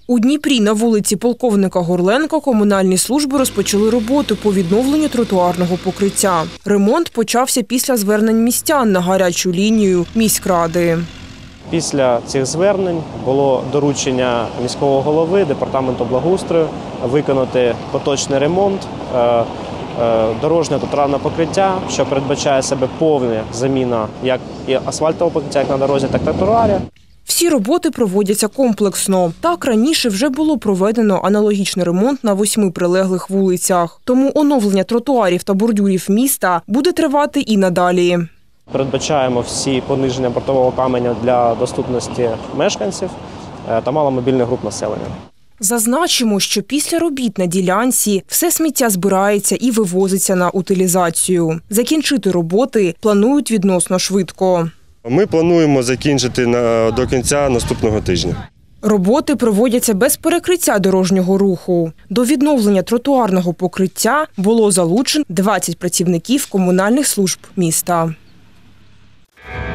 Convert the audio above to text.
У Дніпрі на вулиці полковника Горленка комунальні служби розпочали роботу по відновленню тротуарного покриття. Ремонт почався після звернень містян на гарячу лінію міськради. Після цих звернень було доручення міського голови, департаменту благоустрою виконати поточний ремонт дорожнього тротуарного покриття, що передбачає себе повна заміна як і асфальтового покриття, як на дорозі, так і на тротуарі. Всі роботи проводяться комплексно. Так, раніше вже було проведено аналогічний ремонт на 8 прилеглих вулицях. Тому оновлення тротуарів та бордюрів міста буде тривати і надалі. Передбачаємо всі пониження бортового каменю для доступності мешканців та маломобільних груп населення. Зазначимо, що після робіт на ділянці все сміття збирається і вивозиться на утилізацію. Закінчити роботи планують відносно швидко. Ми плануємо закінчити до кінця наступного тижня. Роботи проводяться без перекриття дорожнього руху. До відновлення тротуарного покриття було залучено 20 працівників комунальних служб міста.